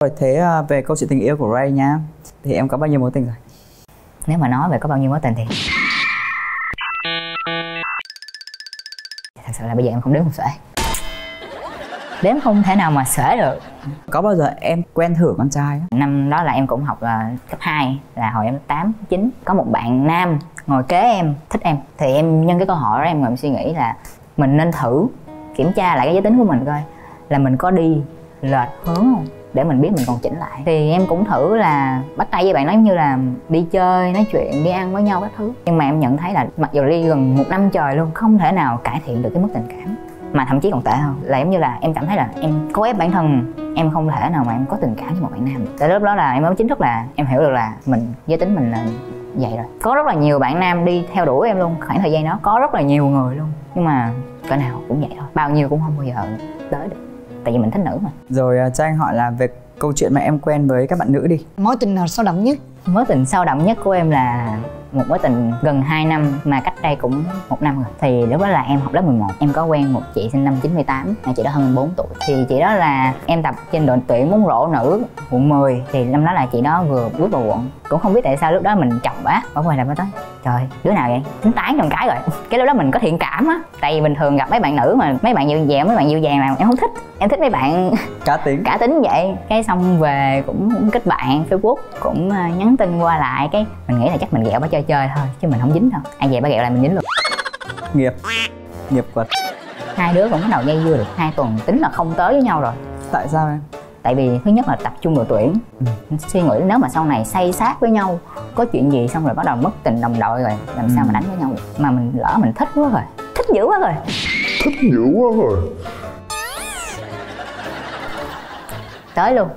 Rồi thế về câu chuyện tình yêu của Ray nhá, thì em có bao nhiêu mối tình rồi? Nếu mà nói về có bao nhiêu mối tình thì thật sự là bây giờ em không đếm một xuể. Đếm không thể nào mà xuể được. Có bao giờ em quen thử con trai á? Năm đó là em cũng học cấp 2, là hồi em 8, 9. Có một bạn nam ngồi kế em, thích em. Thì em nhân cái câu hỏi đó em ngồi em suy nghĩ là mình nên thử kiểm tra lại cái giới tính của mình coi là mình có đi lệch hướng không, để mình biết mình còn chỉnh lại. Thì em cũng thử là bắt tay với bạn đó giống như là đi chơi, nói chuyện, đi ăn với nhau các thứ. Nhưng mà em nhận thấy là mặc dù đi gần 1 năm trời luôn, không thể nào cải thiện được cái mức tình cảm. Mà thậm chí còn tệ hơn là giống như là em cảm thấy là em cố ép bản thân, em không thể nào mà em có tình cảm với một bạn nam. Tại lúc đó là em mới chính thức là em hiểu được là mình, giới tính mình là vậy rồi. Có rất là nhiều bạn nam đi theo đuổi em luôn, khoảng thời gian đó có rất là nhiều người luôn. Nhưng mà cỡ nào cũng vậy thôi, bao nhiêu cũng không bao giờ tới được. Tại vì mình thích nữ mà. Rồi cho anh hỏi là về câu chuyện mà em quen với các bạn nữ đi. Mối tình nào sâu đậm nhất? Mối tình sâu đậm nhất của em là một mối tình gần 2 năm mà cách đây cũng 1 năm rồi. Thì lúc đó là em học lớp 11. Em có quen một chị sinh năm 98, chị đó hơn 4 tuổi. Thì chị đó là em tập trên đội tuyển bóng rổ nữ quận 10. Thì năm đó là chị đó vừa bước vào quận. Cũng không biết tại sao lúc đó mình chọc quá. Ở ngoài là mới tới, trời đứa nào vậy? Tính tán trong cái rồi. Cái lúc đó mình có thiện cảm á. Tại vì bình thường gặp mấy bạn nữ mà mấy bạn dịu dàng, mấy bạn dịu dàng là em không thích. Em thích mấy bạn cá tính vậy. Cái xong về cũng kết bạn Facebook, cũng nhắn tin qua lại. Cái mình nghĩ là chắc mình ghẹo bà chơi chơi thôi chứ mình không dính đâu. Ai về bà ghẹo lại mình dính luôn. Nghiệp quật. Hai đứa cũng bắt đầu dây dưa được 2 tuần, tính là không tới với nhau rồi. Tại sao em? Tại vì thứ nhất là tập trung đội tuyển. Suy nghĩ nếu mà sau này say sát với nhau, có chuyện gì xong rồi bắt đầu mất tình đồng đội rồi, làm sao mà đánh với nhau được. Mà mình lỡ mình thích quá rồi, thích dữ quá rồi. Tới luôn.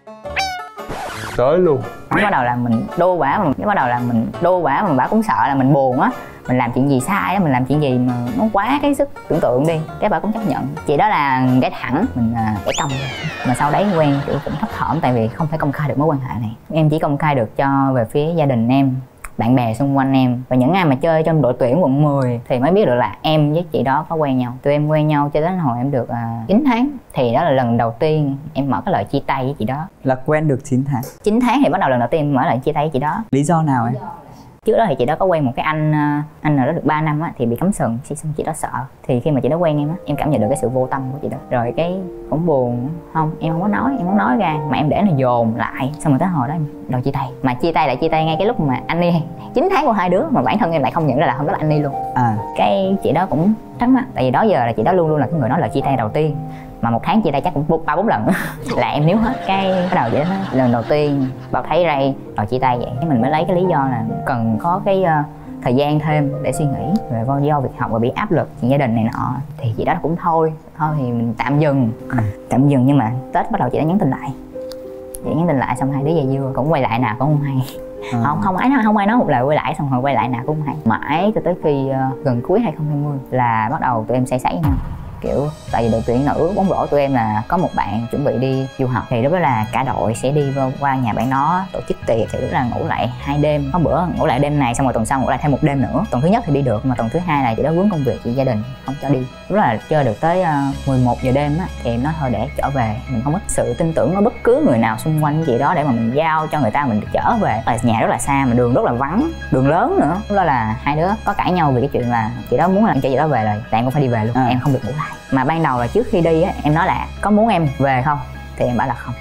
Nó bắt đầu là mình đô bả mà bả cũng sợ là mình buồn á, mình làm chuyện gì sai đó, mình làm chuyện gì mà nó quá cái sức tưởng tượng đi, cái bà cũng chấp nhận. Chị đó là cái thẳng, mình cái cong. Mà sau đấy quen kiểu cũng thấp thỏm tại vì không thể công khai được mối quan hệ này. Em chỉ công khai được cho về phía gia đình em, bạn bè xung quanh em và những ai mà chơi trong đội tuyển quận 10 thì mới biết được là em với chị đó có quen nhau. Tụi em quen nhau cho đến hồi em được 9 tháng. Thì đó là lần đầu tiên em mở cái lời chia tay với chị đó. Là quen được 9 tháng? 9 tháng thì bắt đầu lần đầu tiên em mở lời chia tay với chị đó. Lý do nào em? Trước đó thì chị đó có quen một cái anh nào đó được 3 năm á, thì bị cấm sừng, xong chị đó sợ. Thì khi mà chị đó quen em á, em cảm nhận được cái sự vô tâm của chị đó. Rồi cái cũng buồn, không, em không có nói, em không nói ra mà em để nó dồn lại. Xong rồi tới hồi đó em đòi chia tay. Mà chia tay ngay cái lúc mà anh đi 9 tháng của hai đứa mà bản thân em lại không nhận ra là hôm đó là anh đi luôn. Cái chị đó cũng thắc mắc, tại vì đó giờ là chị đó luôn luôn là cái người nói lời chia tay đầu tiên. Mà 1 tháng chia tay chắc cũng 3-4 lần là em níu hết. Cái bắt đầu vậy đó, lần đầu tiên bảo thấy Ray đòi chia tay vậy, cái mình mới lấy cái lý do là cần có cái thời gian thêm để suy nghĩ về do việc học và bị áp lực chuyện gia đình này nọ. Thì chị đó cũng thôi thì mình tạm dừng. Nhưng mà Tết bắt đầu chị đã nhắn tin lại. Chị nhắn tin lại xong hai đứa dây dưa, cũng quay lại nào cũng không hay. Không ai nói một lời quay lại, xong rồi quay lại nào cũng không hay. Mãi cho tới khi gần cuối 2020 là bắt đầu tụi em say sảy với nhau. Kiểu tại vì đội tuyển nữ bóng rổ tụi em là có một bạn chuẩn bị đi du học, thì lúc đó là cả đội sẽ đi qua nhà bạn đó tổ chức tiệc. Thì lúc đó là ngủ lại 2 đêm, có bữa ngủ lại đêm này xong rồi tuần sau ngủ lại thêm 1 đêm nữa. Tuần thứ nhất thì đi được, mà tuần thứ hai là chị đó vướng công việc, chị gia đình không cho đi. Lúc đó là chơi được tới 11 giờ đêm á, thì em nói thôi để trở về. Mình không có sự tin tưởng ở bất cứ người nào xung quanh chị đó để mà mình giao cho người ta mình trở về. Nhà rất là xa mà đường rất là vắng, đường lớn nữa. Lúc đó là hai đứa có cãi nhau vì cái chuyện là chị đó muốn là cho chị đó về rồi, tại em cũng phải đi về luôn, em không được ngủ lại. Mà ban đầu là trước khi đi á, em nói là có muốn em về không, thì em bảo là không,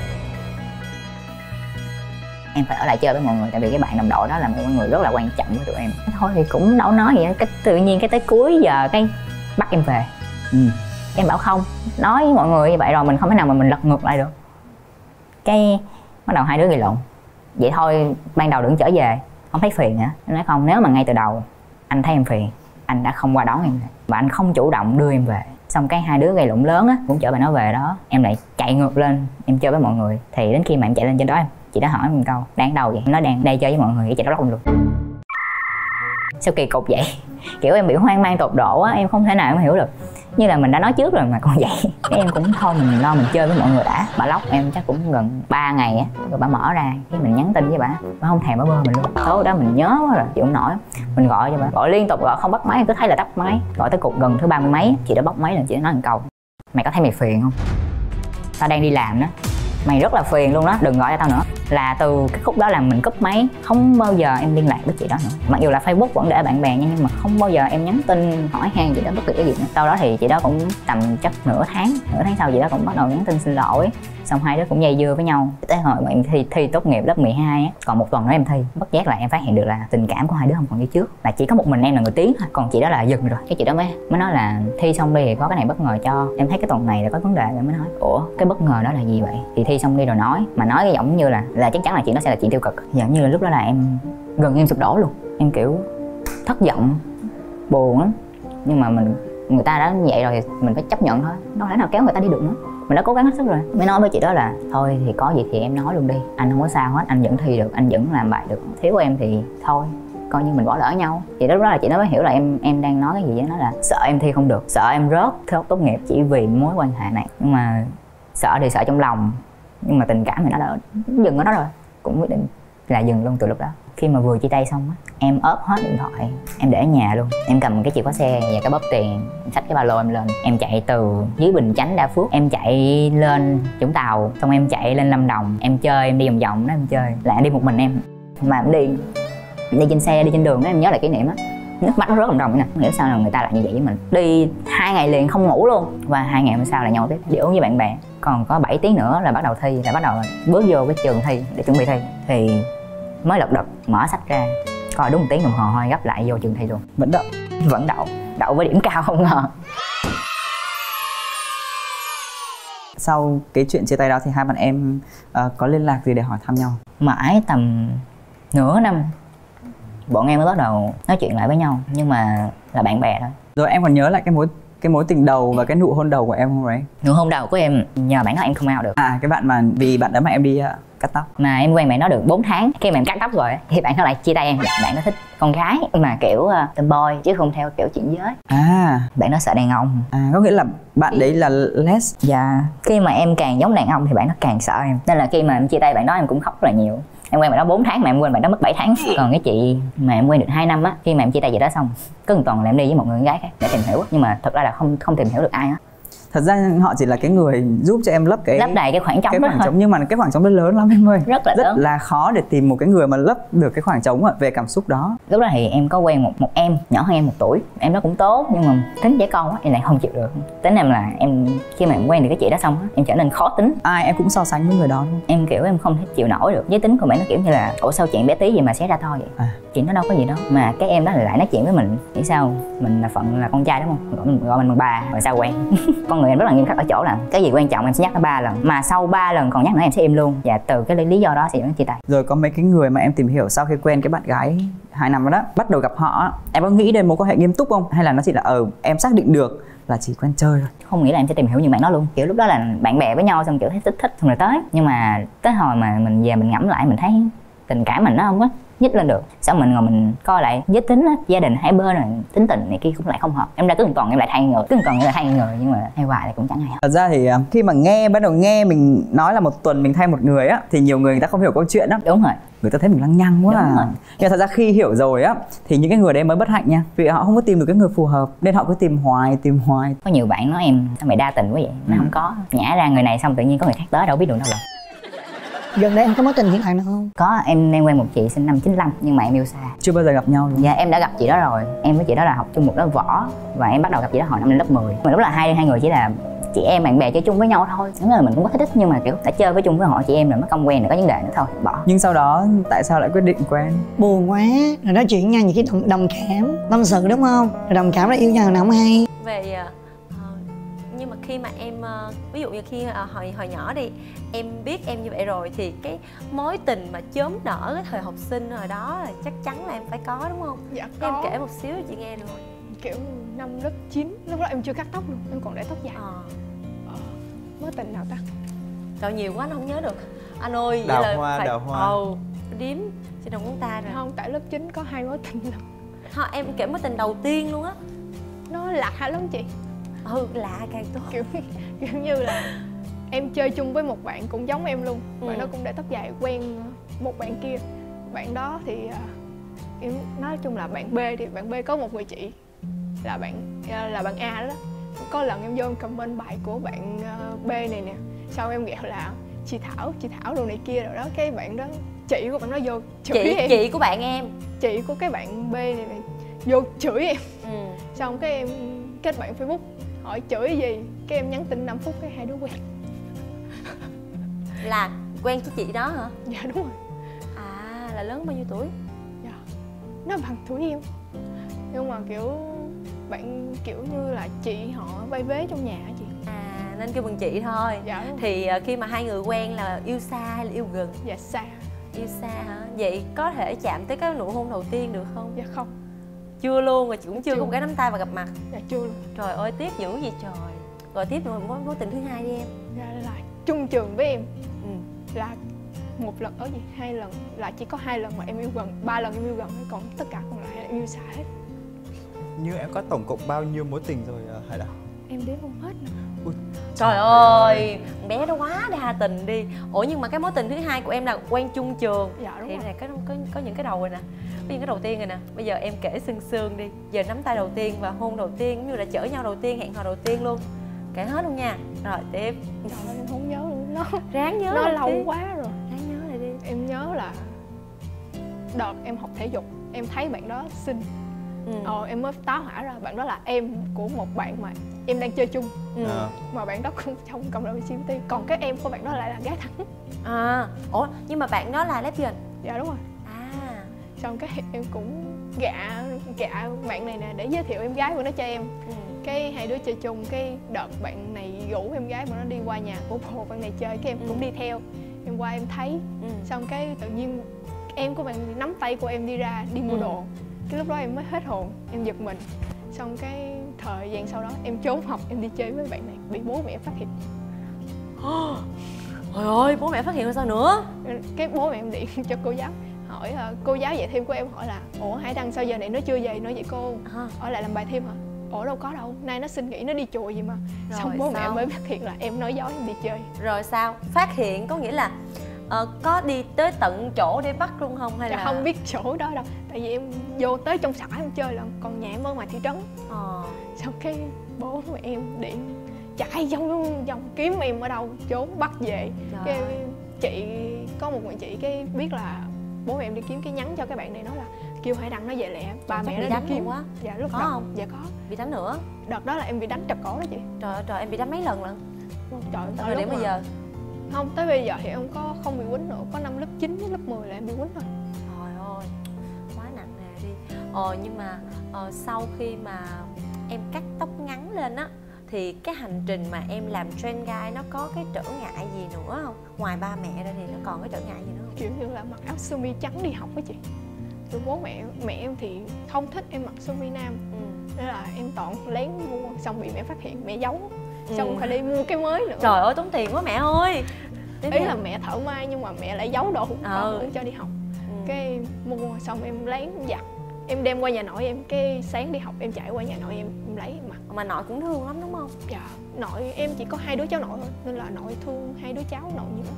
em phải ở lại chơi với mọi người, tại vì cái bạn đồng đội đó là một người rất là quan trọng với tụi em. Thôi thì cũng đâu nói gì đó, cái tự nhiên cái tới cuối giờ cái bắt em về. Em bảo không, nói với mọi người như vậy rồi mình không thể nào mà mình lật ngược lại được. Cái bắt đầu hai đứa gây lộn. Vậy thôi ban đầu đừng trở về, không thấy phiền hả? Em nói không, nếu mà ngay từ đầu anh thấy em phiền, anh đã không qua đón em và anh không chủ động đưa em về. Xong cái hai đứa gây lộn lớn á, cũng chở bạn nó về đó, em lại chạy ngược lên em chơi với mọi người. Thì đến khi mà em chạy lên trên đó chị đã hỏi mình câu đang đâu vậy, nó đang đây chơi với mọi người, cái chị đó lóc luôn. Sao kỳ cục vậy? Kiểu em bị hoang mang tột độ á, em không thể nào em hiểu được. Như là mình đã nói trước rồi mà còn vậy. Cái em cũng thôi mình lo mình chơi với mọi người đã. Bà lóc em chắc cũng gần 3 ngày á, rồi bà mở ra cái mình nhắn tin với bà không thèm bà bơ mình luôn. Tối đó mình nhớ quá rồi chịu không nổi, mình gọi cho bà, gọi liên tục gọi không bắt máy, cứ thấy là tắt máy. Gọi tới cuộc gần thứ 30 mấy chị đã bóc máy, là chị đã nói một câu: mày có thấy mày phiền không, tao đang đi làm đó, mày rất là phiền luôn đó, đừng gọi cho tao nữa. Là từ cái khúc đó là mình cúp máy, không bao giờ em liên lạc với chị đó nữa. Mặc dù là Facebook vẫn để bạn bè nha, nhưng mà không bao giờ em nhắn tin hỏi han chị đó bất kỳ cái gì nữa. Sau đó thì chị đó cũng tầm chắc nửa tháng sau chị đó cũng bắt đầu nhắn tin xin lỗi, xong hai đứa cũng dây dưa với nhau tới hồi mà em thi tốt nghiệp lớp 12 á, còn một tuần nữa em thi, bất giác là em phát hiện được là tình cảm của hai đứa không còn như trước, là chỉ có một mình em là người tiến thôi, còn chị đó là dừng rồi. Cái chị đó mới nói là thi xong đi thì có cái này bất ngờ cho em, thấy cái tuần này là có vấn đề, rồi mới nói ủa cái bất ngờ đó là gì vậy, thì thi xong đi rồi nói, mà nói cái giọng như là chắc chắn là chuyện đó sẽ là chuyện tiêu cực, giống như là lúc đó là em gần em sụp đổ luôn, em kiểu thất vọng buồn lắm, nhưng mà người ta đã như vậy rồi thì mình phải chấp nhận thôi, đâu thể nào kéo người ta đi được nữa, mình đã cố gắng hết sức rồi. Mới nói với chị đó là thôi thì có gì thì em nói luôn đi, anh không có sao hết, anh vẫn thi được, anh vẫn làm bài được, thiếu em thì thôi coi như mình bỏ lỡ nhau. Thì lúc đó là chị nó mới hiểu là em đang nói cái gì với nó, là sợ em thi không được, sợ em rớt tốt nghiệp chỉ vì mối quan hệ này, nhưng mà sợ thì sợ trong lòng, nhưng mà tình cảm thì nó đã dừng ở đó rồi, cũng quyết định là dừng luôn từ lúc đó. Khi mà vừa chia tay xong á, em ốp hết điện thoại, em để ở nhà luôn, em cầm cái chìa khóa xe và cái bóp tiền, xách cái ba lô em lên, em chạy từ dưới Bình Chánh Đa Phước, em chạy lên Vũng Tàu, xong em chạy lên Lâm Đồng, em chơi, em đi vòng vòng đó, em chơi, là em đi một mình em, mà em đi trên xe, đi trên đường đó, em nhớ lại kỷ niệm á, nước mắt nó rớt ròng ròng nè, không hiểu sao là người ta lại như vậy với mình. Đi 2 ngày liền không ngủ luôn, và 2 ngày hôm sau là nhau tiếp, đi uống với bạn bè, còn có 7 tiếng nữa là bắt đầu thi, là bắt đầu bước vô cái trường thi để chuẩn bị thi, thì mới lật đật mở sách ra coi đúng 1 tiếng đồng hồ thôi, gấp lại vô trường thi luôn, vẫn đậu với điểm cao không ngờ. Sau cái chuyện chia tay đó thì hai bạn em có liên lạc gì để hỏi thăm nhau? Mãi tầm nửa năm bọn em mới bắt đầu nói chuyện lại với nhau, nhưng mà là bạn bè thôi. Rồi em còn nhớ lại cái mối tình đầu và cái nụ hôn đầu của em không đấy? Nụ hôn đầu của em nhờ bạn đó em không out được. À, cái bạn mà vì bạn đó mà em đi cắt tóc. Mà em quen bạn đó được 4 tháng, khi mà em cắt tóc rồi thì bạn đó lại chia tay em. Bạn đó thích con gái mà kiểu tomboy chứ không theo kiểu chuyển giới. Bạn đó sợ đàn ông. Có nghĩa là bạn đấy là les. Dạ. Khi mà em càng giống đàn ông thì bạn đó càng sợ em, nên là khi mà em chia tay bạn đó em cũng khóc rất là nhiều. Em quen bạn đó 4 tháng mà em quên bạn đó mất 7 tháng. Còn cái chị mà em quen được 2 năm á, khi mà em chia tay chị đó xong, có một tuần là em đi với một người con gái khác để tìm hiểu, nhưng mà thật ra là không tìm hiểu được ai hết. Thật ra họ chỉ là cái người giúp cho em lấp đầy cái khoảng trống đó thôi. Nhưng mà cái khoảng trống đó lớn lắm em ơi, rất là khó để tìm một cái người mà lấp được cái khoảng trống về cảm xúc đó. Lúc đó thì em có quen một em nhỏ hơn em 1 tuổi, em đó cũng tốt nhưng mà tính trẻ con quá em lại không chịu được. Tính em là em khi mà em quen được cái chị đó xong em trở nên khó tính. Ai em cũng so sánh với người đó luôn. Em kiểu em không thể chịu nổi được với tính của bạn, nó kiểu như là ủa sao chuyện bé tí gì mà xé ra to vậy. Chuyện nó đâu có gì đâu, mà cái em đó lại nói chuyện với mình, nghĩ sao mình là phận là con trai đúng không, gọi mình bằng bà rồi sao quen. Con người em rất là nghiêm khắc ở chỗ là cái gì quan trọng em sẽ nhắc nó 3 lần, mà sau 3 lần còn nhắc nữa em sẽ im luôn, và từ cái lý do đó sẽ dẫn đến chia tay. Rồi có mấy cái người mà em tìm hiểu sau khi quen cái bạn gái 2 năm đó, bắt đầu gặp họ, em có nghĩ đến mối quan hệ nghiêm túc không, hay là nó chỉ là em xác định được là chỉ quen chơi thôi? Không nghĩ là em sẽ tìm hiểu những bạn đó luôn, kiểu lúc đó là bạn bè với nhau xong kiểu thấy thích xong rồi tới, nhưng mà tới hồi mà mình về mình ngẫm lại mình thấy tình cảm mình nó không có nhích lên được. Sao mình ngồi mình coi lại giới tính á, gia đình hai bên rồi tính tình này kia cũng lại không hợp, em ra cứ một tuần em lại thay người, nhưng mà thay hoài thì cũng chẳng hay. Thật ra thì khi mà bắt đầu nghe mình nói là 1 tuần mình thay một người á, thì nhiều người ta không hiểu câu chuyện đó. Đúng rồi, người ta thấy mình lăng nhăng quá. Đúng rồi. Nhưng thật ra khi hiểu rồi á thì những cái người đấy mới bất hạnh nha, vì họ không có tìm được cái người phù hợp nên họ cứ tìm hoài. Có nhiều bạn nói em sao mày đa tình quá vậy, nó không có, nhả ra người này xong tự nhiên có người khác tới đâu biết được đâu. Gần đây em có mối tình hiện tại nào không? Có, em quen một chị sinh năm 95 nhưng mà em yêu xa. Chưa bao giờ gặp nhau luôn? Dạ em đã gặp chị đó rồi, em với chị đó là học chung một lớp võ và em bắt đầu gặp chị đó hồi năm lên lớp 10. Mà lúc là hai người chỉ là chị em bạn bè chơi chung với nhau thôi, đúng là mình cũng có thích nhưng mà kiểu đã chơi với chung với họ chị em rồi mới không quen, rồi có vấn đề nữa thôi bỏ. Nhưng sau đó tại sao lại quyết định quen? Buồn quá rồi nói chuyện nhau, nhiều khi đồng cảm tâm sự đúng không, rồi đồng cảm là yêu nhau nào không hay. Về nhưng mà khi mà em ví dụ như khi hồi nhỏ đi em biết em như vậy rồi thì cái mối tình mà chớm nở cái thời học sinh hồi đó là chắc chắn là em phải có đúng không? Dạ có. có. Em kể một xíu cho chị nghe được. Kiểu năm lớp 9, lúc đó em chưa cắt tóc luôn, em còn để tóc dài. Mối tình nào ta? Trời nhiều quá nó không nhớ được. Anh ơi, đào vậy là hoa, phải đào hoa. Điếm trên đầu ngón tay rồi. Không, tại lớp 9 có 2 mối tình lận. Em kể mối tình đầu tiên luôn á. Nó lạ lắm chị. Lạ càng tốt. Kiểu như là em chơi chung với một bạn cũng giống em luôn, và nó cũng để tóc dài, quen một bạn kia. Bạn đó thì em nói chung là bạn B, thì bạn B có một người chị là bạn A đó. Có lần em vô em comment bài của bạn B này nè, sau em ghẹo là chị Thảo đồ này kia rồi đó, cái bạn đó, chị của bạn đó vô chửi em. Chị của bạn em. Chị của cái bạn B này vô chửi em. Ừ. Xong cái em kết bạn Facebook hỏi chửi gì, cái em nhắn tin 5 phút cái hai đứa quen. Là quen với chị đó hả? Dạ đúng rồi. À, là lớn bao nhiêu tuổi? Dạ, nó bằng tuổi em. Nhưng mà kiểu bạn kiểu như là chị họ vai vế trong nhà hả chị? À, nên kêu bằng chị thôi. Dạ đúng. Thì khi mà hai người quen là yêu xa hay là yêu gần? Dạ xa. Yêu xa hả? Vậy có thể chạm tới cái nụ hôn đầu tiên được không? Dạ không. Chưa luôn, rồi chị cũng chưa Chưa. có một cái nắm tay và gặp mặt. Dạ chưa luôn. Trời ơi, tiếc dữ vậy trời. Rồi tiếp nữa mối tình thứ hai đi em. Dạ là chung trường với em. Ừ. Là một lần ở gì 2 lần, là chỉ có 2 lần mà em yêu gần, 3 lần em yêu gần, còn tất cả còn lại là em yêu xa hết. Như em có tổng cộng bao nhiêu mối tình rồi Hải Đăng? Em đếm không hết nữa. Ui, Trời ơi, con bé đó quá đa tình đi. Ủa nhưng mà cái mối tình thứ hai của em là quen chung trường. Dạ đúng Thì rồi. này có những cái đầu rồi nè. Có những cái đầu tiên rồi nè. Bây giờ em kể sương sương đi. Giờ nắm tay đầu tiên và hôn đầu tiên, cũng như là chở nhau đầu tiên, hẹn hò đầu tiên luôn. Kể hết luôn nha. Rồi tiếp. Trời ơi, em không nhớ luôn. Ráng nhớ Nó lại lâu đi. quá rồi. Ráng nhớ lại đi. Em nhớ là đợt em học thể dục, em thấy bạn đó xinh. Em mới tá hỏa ra bạn đó là em của một bạn mà em đang chơi chung. Mà bạn đó cũng trong cộng đồng LGBT. Còn cái em của bạn đó lại là gái thẳng. À, ủa nhưng mà bạn đó là lesbian. Dạ đúng rồi. À. Xong cái em cũng gạ bạn này nè để giới thiệu em gái của nó cho em. Cái hai đứa chơi chung, cái đợt bạn này rủ em gái mà nó đi qua nhà của bồ bạn này chơi, cái em cũng đi theo. Em qua em thấy. Xong cái tự nhiên em của bạn nắm tay của em đi ra đi mua đồ. Cái lúc đó em mới hết hồn, em giật mình. Xong cái thời gian sau đó em trốn học, em đi chơi với bạn này, bị bố mẹ phát hiện. Trời ơi, bố mẹ phát hiện rồi sao nữa? Cái bố mẹ em điện cho cô giáo, hỏi cô giáo dạy thêm của em hỏi là ủa Hải Đăng sao giờ này nó chưa về, nói vậy cô hỏi lại làm bài thêm hả? Ủa đâu có đâu, nay nó xin nghỉ nó đi chùa gì mà. Rồi, xong bố mẹ sao? mới phát hiện là em nói dối em đi chơi. Rồi sao? Phát hiện có nghĩa là có đi tới tận chỗ để bắt luôn không hay Dạ là không biết chỗ đó đâu, tại vì em vô tới trong xã em chơi lận, còn nhà em ở ngoài thị trấn. Xong cái bố mẹ em điện chạy vòng kiếm em ở đâu trốn bắt về. Cái chị có một người chị cái biết là bố mẹ em đi kiếm, cái nhắn cho cái bạn này nói là kêu Hải Đăng nó về lẹ, ba mẹ nó đi kiếm quá. Dạ lúc có đó không? Dạ có. Bị đánh nữa? Đợt đó là em bị đánh trật cổ đó chị. Trời ơi trời, em bị đánh mấy lần lận? Trời Tới thời điểm bây giờ không, tới bây giờ thì em không bị quýnh nữa, có năm lớp 9 với lớp 10 là em bị quýnh thôi. Trời ơi, quá nặng nề đi. Nhưng mà sau khi mà em cắt tóc ngắn lên á thì cái hành trình mà em làm trend guy nó có cái trở ngại gì nữa không? Ngoài ba mẹ ra thì nó còn cái trở ngại gì nữa không? Kiểu như là mặc áo sơ mi trắng đi học á chị. Rồi bố mẹ em thì không thích em mặc sơ mi nam. Nên là em toàn lén mua, xong bị mẹ phát hiện, mẹ giấu. Xong phải đi mua cái mới nữa. Trời ơi tốn tiền quá mẹ ơi. Ý là mẹ thợ may nhưng mà mẹ lại giấu đồ không cho đi học. Cái mua xong em lén giặt, em đem qua nhà nội em, cái sáng đi học em chạy qua nhà nội em lấy em mặc. Mà nội cũng thương lắm đúng không? Dạ, nội em chỉ có 2 đứa cháu nội thôi, nên là nội thương 2 đứa cháu nội nhiều lắm.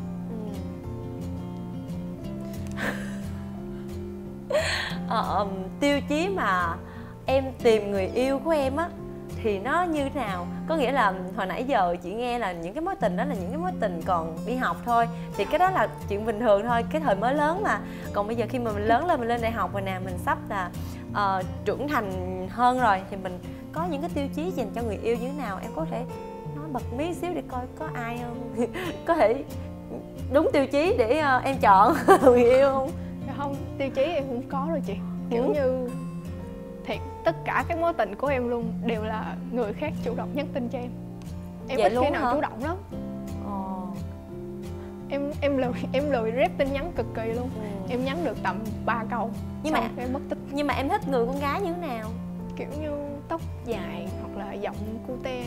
Tiêu chí mà em tìm người yêu của em á thì nó như thế nào? Có nghĩa là hồi nãy giờ chị nghe là những cái mối tình đó là những cái mối tình còn đi học thôi, thì cái đó là chuyện bình thường thôi, cái thời mới lớn mà. Còn bây giờ khi mà mình lớn lên, mình lên đại học rồi nè, mình sắp là trưởng thành hơn rồi thì mình có những cái tiêu chí dành cho người yêu như thế nào? Em có thể nói bật mí xíu để coi có ai không có thể đúng tiêu chí để em chọn người yêu không? Không, tiêu chí em không có đâu chị. Kiểu như thiệt tất cả các mối tình của em luôn đều là người khác chủ động nhắn tin cho em. Em vậy ít khi nào hả? chủ động lắm. Em lười rep tin nhắn cực kỳ luôn. Em nhắn được tầm 3 câu nhưng xong mà em mất tích. Nhưng mà em thích người con gái như thế nào? Kiểu như tóc dài hoặc là giọng cute.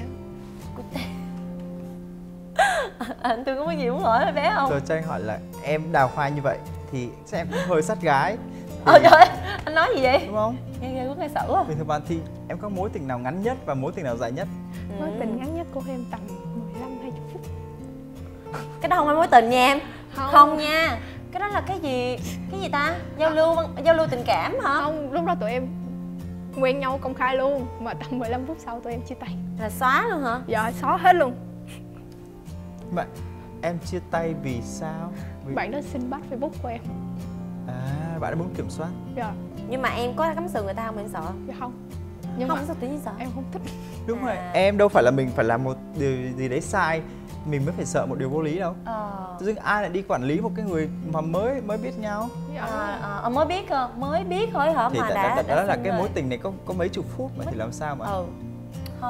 Anh Tư có cái gì muốn hỏi bé không? Rồi cho anh hỏi là em đào khoa như vậy thì chắc em cũng hơi sát gái. Trời ơi, anh nói gì vậy? Đúng không? Nghe cũng nghe sợ à. Bình thường bạn thì em có mối tình nào ngắn nhất và mối tình nào dài nhất? Mối tình ngắn nhất của em tầm 15-20 phút. Cái đó không phải mối tình nha em. Không nha. Cái đó là cái gì ta? Giao lưu tình cảm hả? Không, lúc đó tụi em quen nhau công khai luôn, mà tầm 15 phút sau tụi em chia tay. Là xóa luôn hả? Dạ, xóa hết luôn. Em chia tay vì sao? Bạn đó xin bắt Facebook của em. À, bạn đã muốn kiểm soát. Dạ. Nhưng mà em có cắm sừng người ta không, em sợ? Dạ không. Nhưng Không, mà sao tự nhiên sợ? em không thích. Đúng rồi, em đâu phải là mình phải làm một điều gì đấy sai mình mới phải sợ một điều vô lý đâu. Tự dưng ai lại đi quản lý một cái người mà mới biết nhau. Dạ. Mới biết thôi hả? Thì Mà đó là xin cái rồi. mối tình này có mấy chục phút mà thì làm sao mà. Thôi.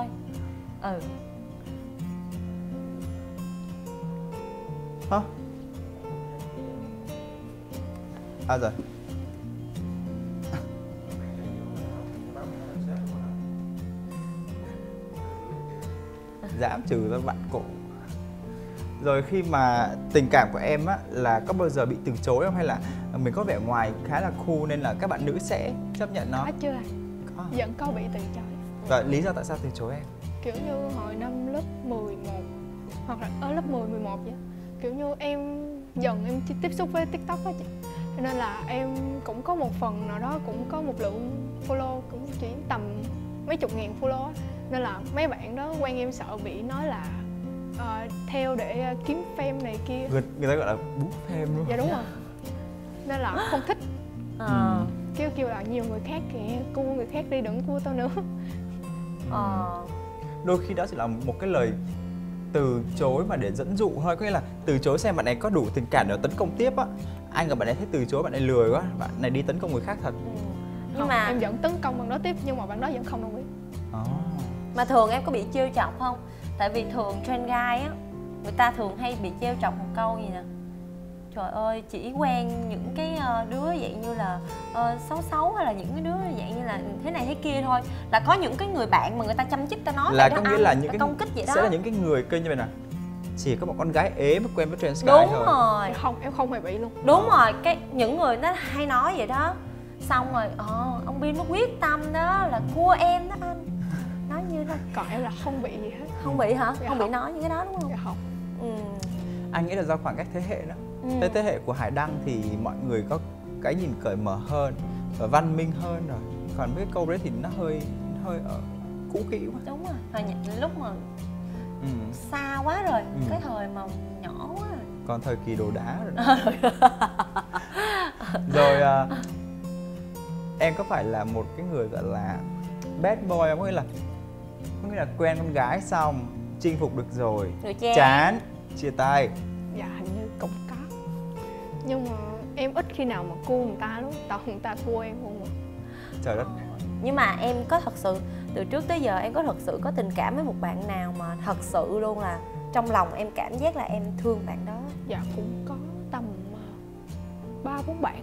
Hả? À rồi. Giảm trừ ra bạn cổ. Rồi khi mà tình cảm của em á là có bao giờ bị từ chối không, hay là mình có vẻ ngoài khá là cool nên là các bạn nữ sẽ chấp nhận nó? Có chưa? Có. Vẫn có bị từ chối. Và lý do tại sao từ chối em? Kiểu như hồi năm lớp 11 hoặc là ở lớp 10, 11 vậy. Kiểu như em chỉ tiếp xúc với TikTok á chị. Cho nên là em cũng có một phần nào đó cũng có một lượng follow cũng chỉ tầm mấy chục ngàn follow á. Nên là mấy bạn đó quen em sợ bị nói là theo để kiếm fame này kia. Người ta gọi là bút fame luôn. Dạ đúng rồi. Nên là không thích. Kêu là nhiều người khác kìa, cua người khác đi, đừng cua tao nữa. Đôi khi đó chỉ là một cái lời từ chối mà để dẫn dụ thôi, có nghĩa là từ chối xem bạn này có đủ tình cảm để tấn công tiếp á. Anh gặp bạn này thấy từ chối, bạn này lười quá, bạn này đi tấn công người khác thật. Nhưng Không, mà em vẫn tấn công bằng đó tiếp nhưng mà bạn đó vẫn không đồng ý. Mà thường em có bị trêu chọc không? Tại vì thường trend guy á, người ta thường hay bị trêu chọc một câu gì nè: trời ơi, chỉ quen những cái đứa dạng như là xấu hay là những cái đứa dạng như là thế này thế kia thôi. Là có những cái người bạn mà người ta chăm chích ta nói là vậy có đó, nghĩa là những cái công kích vậy đó. Sẽ là những cái người kênh như vậy nè, chỉ có một con gái ế mới quen với trans guy Đúng thôi. rồi. Không, em không hề bị luôn. Đúng rồi, những người nó hay nói vậy đó. Xong rồi ông Bin nó quyết tâm đó là cua em đó anh. Nói như đó. Còn em là không bị gì hết. Không bị hả? Dạ Không bị không. nói những cái đó đúng không? Dạ không. Anh nghĩ là do khoảng cách thế hệ đó. Thế hệ của Hải Đăng thì mọi người có cái nhìn cởi mở hơn và văn minh hơn rồi. Còn mấy cái câu đấy thì nó hơi cũ kỹ quá. Đúng rồi. Hồi lúc mà xa quá rồi, cái thời mà nhỏ quá rồi. Còn thời kỳ đồ đá rồi. Rồi em có phải là một cái người gọi là bad boy không? Có nghĩa là quen con gái xong chinh phục được rồi, chán, chia tay. Dạ hình như cũng có. Nhưng mà em ít khi nào mà cua người ta lắm. Toàn người ta cua em không mà. Trời đất. Nhưng mà em có thật sự từ trước tới giờ em có thật sự có tình cảm với một bạn nào mà thật sự luôn là trong lòng em cảm giác là em thương bạn đó? Dạ cũng có tầm 3-4 bạn.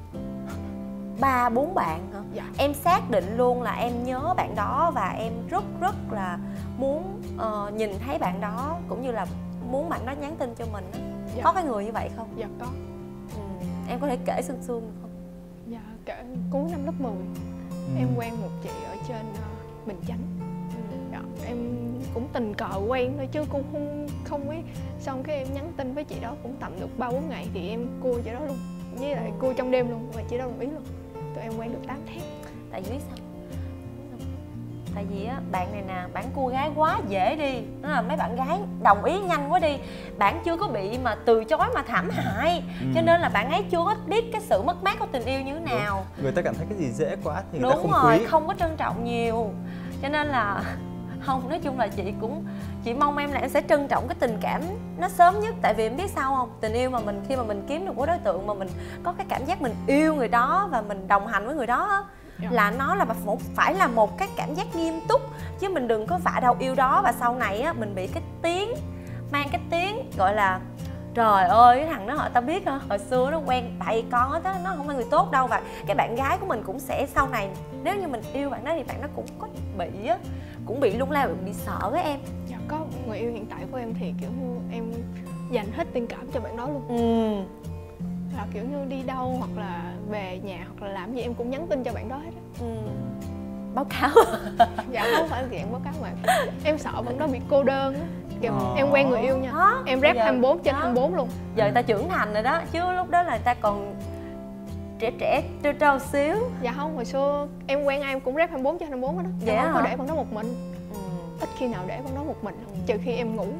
3-4 bạn hả? Dạ. Em xác định luôn là em nhớ bạn đó và em rất là muốn nhìn thấy bạn đó, cũng như là muốn bạn đó nhắn tin cho mình đó. Dạ. Có cái người như vậy không? Dạ có. Em có thể kể sương được không? Dạ kể cuối năm lớp 10 em quen một chị ở trên Bình Chánh. Dạ, em cũng tình cờ quen thôi chứ cũng không biết. Xong cái em nhắn tin với chị đó cũng tầm được 3-4 ngày thì em cua chị đó luôn. Với lại cua trong đêm luôn và chị đó đồng ý luôn. Tụi em quen được 8 tháng. Tại vì biết sao? Tại vì á, bạn này nè, bạn cua gái quá dễ đi. Đó là mấy bạn gái đồng ý nhanh quá đi. Bạn chưa có bị mà từ chối mà thảm hại. Cho nên là bạn ấy chưa có biết cái sự mất mát của tình yêu như thế nào. Đúng. Người ta cảm thấy cái gì dễ quá thì người ta Đúng không rồi, quý. không có trân trọng nhiều. Cho nên là không, nói chung là chị mong em là em sẽ trân trọng cái tình cảm nó sớm nhất. Tại vì em biết sao không, tình yêu mà khi mà mình kiếm được một đối tượng mà mình có cái cảm giác mình yêu người đó và mình đồng hành với người đó á, là nó là phải là một cái cảm giác nghiêm túc, chứ mình đừng có vạ đầu yêu đó và sau này á mình bị mang cái tiếng gọi là trời ơi cái thằng đó họ tao biết hả, hồi xưa nó quen bậy con hết á, nó không phải người tốt đâu. Và cái bạn gái của mình cũng sẽ sau này nếu như mình yêu bạn đó thì bạn đó cũng có bị á, cũng bị lung lay, bị sợ với em. Dạ có người yêu hiện tại của em thì kiểu như em dành hết tình cảm cho bạn đó luôn. Là kiểu như đi đâu hoặc là về nhà hoặc là làm gì em cũng nhắn tin cho bạn đó hết á. Báo cáo. Dạ không phải dạng báo cáo mà em sợ bạn đó bị cô đơn á. Kiểu em quen người yêu nha, em rep 24/24 luôn. Giờ người ta trưởng thành rồi đó, chứ lúc đó là người ta còn trẻ trâu xíu. Dạ không, hồi xưa em quen ai em cũng rep 24/24 đó. Em không có để bạn đó một mình. Ít khi nào để bạn đó một mình, trừ khi em ngủ.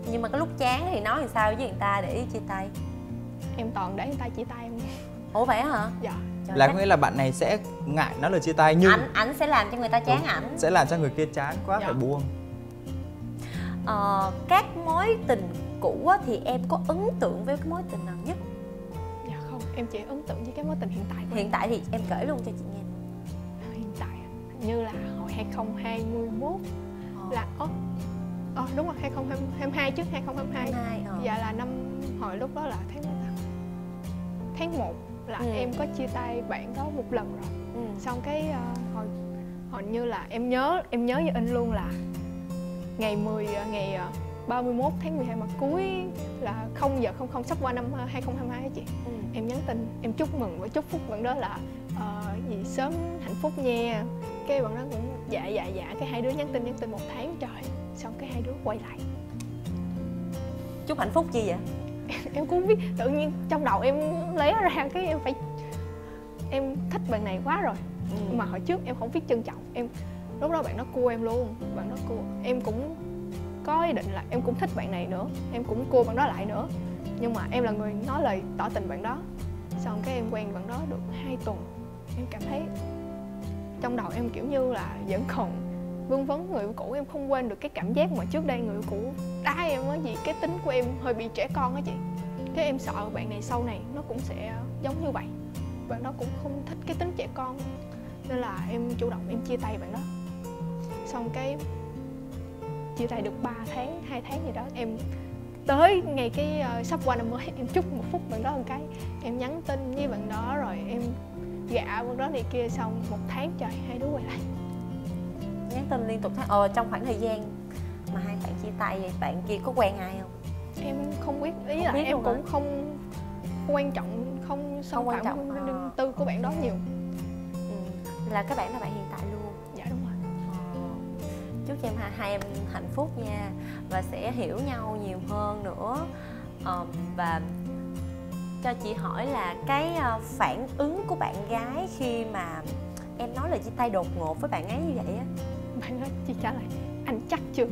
Nhưng mà cái lúc chán thì nói làm sao với người ta để chia tay? Em toàn để người ta chia tay em. Ủa vậy hả? Dạ. Trời, Là có nghĩa là bạn này sẽ ngại nói lời chia tay nhưng ảnh sẽ làm cho người ta chán ảnh. sẽ làm cho người kia chán quá Dạ. phải buông. Các mối tình cũ á, thì em có ấn tượng với cái mối tình nào nhất? Dạ không, em chỉ ấn tượng với cái mối tình hiện tại của em. Hiện tại thì em kể luôn cho chị nghe. Hiện tại như là hồi 2021 là đúng rồi, 2022 chứ, 2022. 22, Dạ là năm hồi lúc đó là tháng mấy ta? Tháng 1 là em có chia tay bạn đó một lần rồi. Xong cái hồi như là em nhớ như in luôn là ngày 31 tháng 12 mà cuối là 0:00 sắp qua năm 2022 á chị. Em nhắn tin em chúc mừng và chúc phúc bạn đó là gì sớm hạnh phúc nha. Cái bạn đó cũng dạ cái hai đứa nhắn tin 1 tháng trời. Xong cái hai đứa quay lại. Chúc hạnh phúc chi vậy? Em cũng không biết, tự nhiên trong đầu em lấy ra cái em thích bạn này quá rồi. Mà hồi trước em không biết trân trọng. Lúc đó bạn đó cua em luôn, em cũng có ý định là em cũng thích bạn này nữa, em cũng cua bạn đó lại nữa. Nhưng mà em là người nói lời tỏ tình bạn đó. Xong cái em quen bạn đó được 2 tuần. Em cảm thấy trong đầu em kiểu như là vẫn còn vương vấn người yêu cũ. Em không quên được cái cảm giác mà trước đây người yêu cũ đá em á, vì cái tính của em hơi bị trẻ con á chị. Cái em sợ bạn này sau này nó cũng sẽ giống như vậy. Bạn đó cũng không thích cái tính trẻ con, nên là em chủ động em chia tay bạn đó. Xong cái chia tay được 3 tháng, 2 tháng gì đó, em tới ngày cái sắp qua năm mới em chúc một phút bạn đó một cái. Em nhắn tin với bạn đó rồi em gạ bạn đó này kia. Xong 1 tháng trời hai đứa quay lại. Nhắn tin liên tục trong khoảng thời gian mà hai bạn chia tay vậy, bạn kia có quen ai không? Em không biết, ý Không là biết em luôn cũng hả? không quan trọng, không xâm quan phạm trọng. riêng tư của bạn đó nhiều. Là các bạn là bạn hiện tại luôn. Dạ đúng rồi. Chúc cho hai em hạnh phúc nha, và sẽ hiểu nhau nhiều hơn nữa. Và cho chị hỏi là cái phản ứng của bạn gái khi mà em nói lời chia tay đột ngột với bạn ấy như vậy á? Bạn đó chỉ trả lời anh chắc chưa?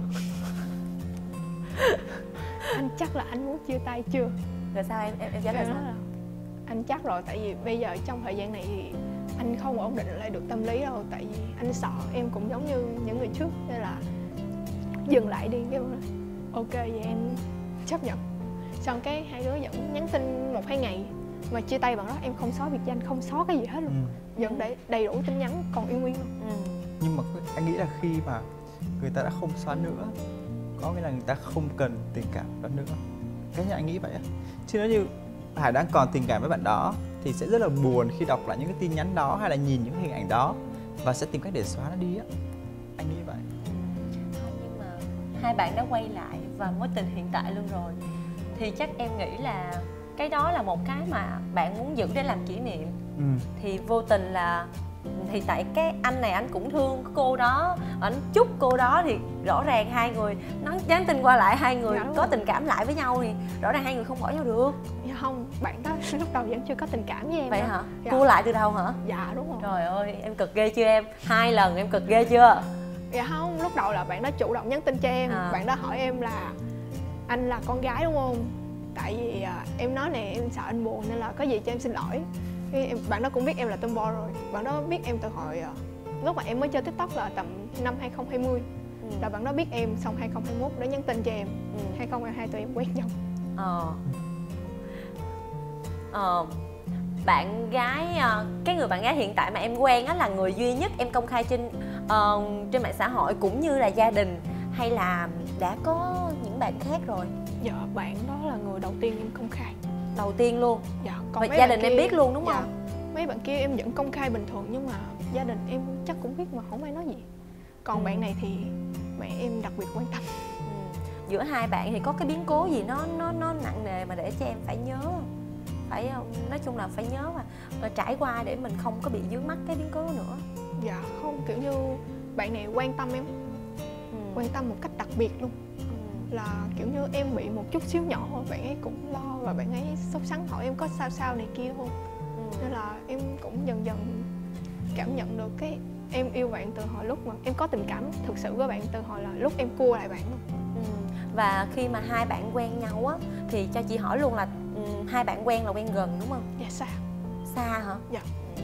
Anh chắc là anh muốn chia tay chưa? Rồi sao em trả lời Em sao? nói là anh chắc rồi, tại vì bây giờ trong thời gian này thì anh không ổn định lại được tâm lý đâu. Tại vì anh sợ em cũng giống như những người trước, nên là dừng lại đi. Cái nói ok vậy em chấp nhận. Xong cái hai đứa vẫn nhắn tin 1-2 ngày. Mà chia tay bạn đó em không xóa biệt danh, không xóa cái gì hết luôn. Vẫn để đầy đủ tin nhắn còn yêu nguyên luôn. Nhưng mà anh nghĩ là khi mà người ta đã không xóa nữa, có nghĩa là người ta không cần tình cảm đó nữa. Cái nhà anh nghĩ vậy á. Chứ nếu như Hải đang còn tình cảm với bạn đó thì sẽ rất là buồn khi đọc lại những cái tin nhắn đó hay là nhìn những hình ảnh đó, và sẽ tìm cách để xóa nó đi á. Anh nghĩ vậy. Không, nhưng mà hai bạn đã quay lại và mối tình hiện tại luôn rồi, thì chắc em nghĩ là cái đó là một cái mà bạn muốn giữ để làm kỷ niệm. Thì vô tình là thì tại cái anh này anh cũng thương cô đó, anh chúc cô đó, thì rõ ràng hai người nó nhắn tin qua lại, hai người có tình cảm lại với nhau thì rõ ràng hai người không bỏ nhau được. Dạ không, bạn đó lúc đầu vẫn chưa có tình cảm với em. Vậy đó. hả? Dạ. Cua lại từ đầu hả? Dạ đúng rồi. Trời ơi, em cực ghê chưa em? 2 lần em cực ghê chưa? Dạ không, lúc đầu là bạn đó chủ động nhắn tin cho em. Bạn đó hỏi em là anh là con gái đúng không? Tại vì em nói nè, em sợ anh buồn nên là có gì cho em xin lỗi. Bạn đó cũng biết em là tomboy rồi. Bạn đó biết em từ hồi lúc mà em mới chơi TikTok là tầm năm 2020. Là bạn đó biết em, xong 2021 đã nhắn tin cho em. 2022 tụi em quen nhau. Bạn gái, cái người bạn gái hiện tại mà em quen á là người duy nhất em công khai trên mạng xã hội cũng như là gia đình, hay là đã có những bạn khác rồi? Dạ, bạn đó là người đầu tiên em công khai. Đầu tiên luôn? Dạ. Và gia đình em biết luôn đúng không? Mấy bạn kia em vẫn công khai bình thường, nhưng mà gia đình em chắc cũng biết mà không ai nói gì. Còn bạn này thì mẹ em đặc biệt quan tâm. Giữa hai bạn thì có cái biến cố gì nó nặng nề mà để cho em phải nhớ không? Phải, nói chung là phải nhớ mà trải qua để mình không có bị vướng mắc cái biến cố đó nữa. Dạ không, kiểu như bạn này quan tâm em, quan tâm một cách đặc biệt luôn. Là kiểu như em bị một chút xíu nhỏ, bạn ấy cũng lo và bạn ấy sốt sắng hỏi em có sao này kia không. Nên là em cũng dần dần cảm nhận được cái em yêu bạn từ hồi lúc mà em có tình cảm thực sự với bạn, từ hồi là lúc em cua lại bạn luôn. Và khi mà hai bạn quen nhau á thì cho chị hỏi luôn là hai bạn quen là quen gần đúng không? Dạ xa. Xa hả? Dạ.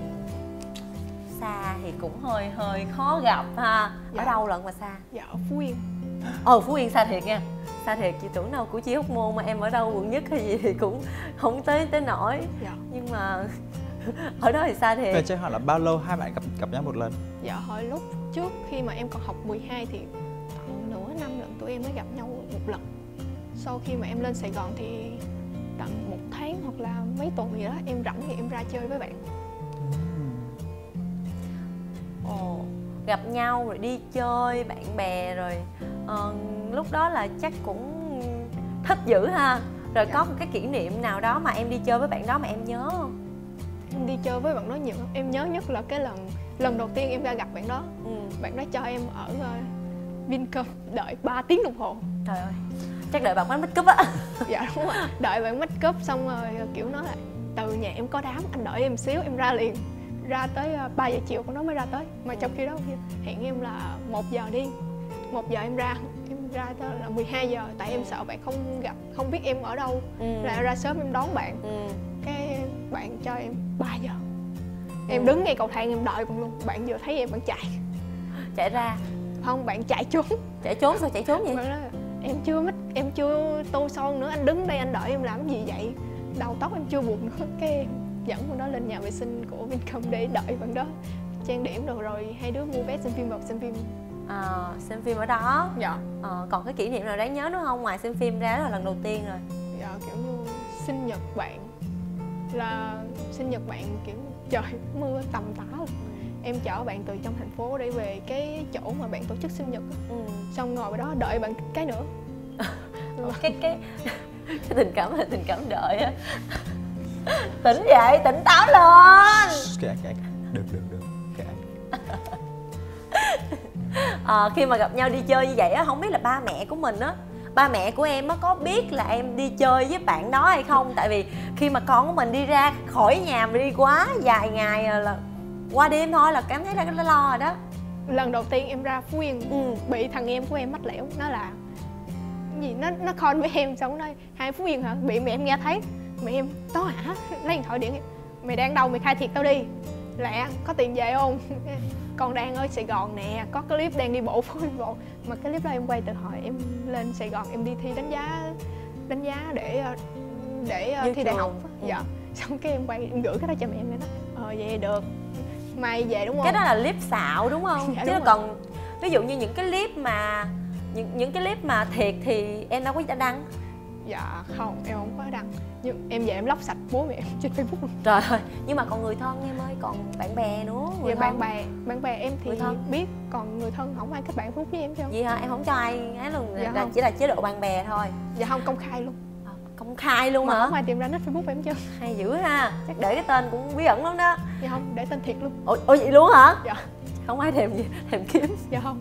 Xa thì cũng hơi khó gặp ha. Dạ. Ở đâu lận mà xa? Dạ ở Phú Yên. Phú Yên xa thiệt nha. Xa thiệt, chị tưởng đâu của chị Hóc Môn mà em ở đâu quận Nhất hay gì thì cũng không tới nổi. Dạ. Nhưng mà ở đó thì xa thiệt. Về cho hỏi là bao lâu hai bạn gặp nhau một lần? Dạ hồi lúc trước khi mà em còn học 12 thì tận nửa năm lần tụi em mới gặp nhau một lần. Sau khi mà em lên Sài Gòn thì tận 1 tháng hoặc là mấy tuần gì đó em rảnh thì em ra chơi với bạn. Gặp nhau rồi đi chơi bạn bè rồi lúc đó là chắc cũng thích dữ ha. Rồi có một cái kỷ niệm nào đó mà em đi chơi với bạn đó mà em nhớ không? Em đi chơi với bạn đó nhiều lắm. Em nhớ nhất là cái lần đầu tiên em ra gặp bạn đó. Bạn đó cho em ở Vincom đợi 3 tiếng đồng hồ. Trời ơi, chắc đợi bạn make up á. Dạ đúng rồi, đợi bạn make up xong rồi kiểu nói là từ nhà em có đám, anh đợi em xíu em ra liền. Ra tới 3 giờ chiều con nó mới ra tới. Mà trong khi đó hẹn em là 1 giờ đi. 1 giờ em ra tới là 12 giờ. Tại em sợ bạn không biết em ở đâu. Ra sớm em đón bạn. Cái bạn cho em 3 giờ. Em đứng ngay cầu thang em đợi con luôn. Bạn vừa thấy em bạn chạy. Chạy ra? Không, bạn chạy trốn. Chạy trốn sao chạy trốn vậy? Bạn nói em chưa tô son nữa, anh đứng đây anh đợi em làm gì vậy? Đầu tóc em chưa buộc nữa. Cái em dẫn con đó lên nhà vệ sinh của Vincom để đợi bạn đó trang điểm rồi hai đứa mua vé xem phim xem phim. Xem phim ở đó. Dạ. Còn cái kỷ niệm nào đáng nhớ nữa không? Ngoài xem phim ra đó là lần đầu tiên rồi. Dạ kiểu như sinh nhật bạn. Là sinh nhật bạn kiểu trời mưa tầm tã luôn. Em chở bạn từ trong thành phố để về cái chỗ mà bạn tổ chức sinh nhật. Xong ngồi ở đó đợi bạn cái nữa. cái tình cảm là tình cảm đợi á. Tỉnh dậy, tỉnh táo lên. Kệ, được. Kệ. Khi mà gặp nhau đi chơi như vậy á, không biết là ba mẹ của mình á, ba mẹ của em á có biết là em đi chơi với bạn đó hay không? Tại vì khi mà con của mình đi ra khỏi nhà mà đi quá dài ngày là qua đêm thôi là cảm thấy là nó lo rồi đó. Lần đầu tiên em ra Phú Yên bị thằng em của em mách lẻo. Nó là gì, nó con với em xong nói hai Phú Yên hả? Bị mẹ em nghe thấy. Mẹ em đó hả? Lấy điện thoại điện em. Mày đang đâu, mày khai thiệt tao đi. Lẹ, có tiền về không? Con đang ở Sài Gòn nè, có cái clip đang đi bộ phố đi bộ. Mà cái clip đó em quay từ hồi em lên Sài Gòn em đi thi đánh giá để thi đại học. Dạ. Xong cái em quay em gửi cái đó cho mẹ em đó. Vậy được. Mai về đúng không? Cái đó là clip xạo đúng không? Dạ, chứ đúng còn ví dụ như những cái clip mà những cái clip mà thiệt thì em đâu có đăng. Dạ không, em không có đăng. Nhưng em về em lóc sạch bố mẹ em trên Facebook luôn. Trời ơi, nhưng mà còn người thân em ơi, còn bạn bè nữa. Dạ bạn bè em thì biết, còn người thân không ai kết bạn Facebook với em chứ. Gì hả? Em không cho ai ấy luôn, dạ là chỉ là chế độ bạn bè thôi. Dạ không, công khai luôn. Công khai luôn mà hả? Không ai tìm ra nick Facebook em chứ. Hay dữ ha, chắc để cái tên cũng bí ẩn lắm đó. Dạ không, để tên thiệt luôn. Ủa vậy luôn hả? Dạ. Không ai thèm kiếm. Dạ không.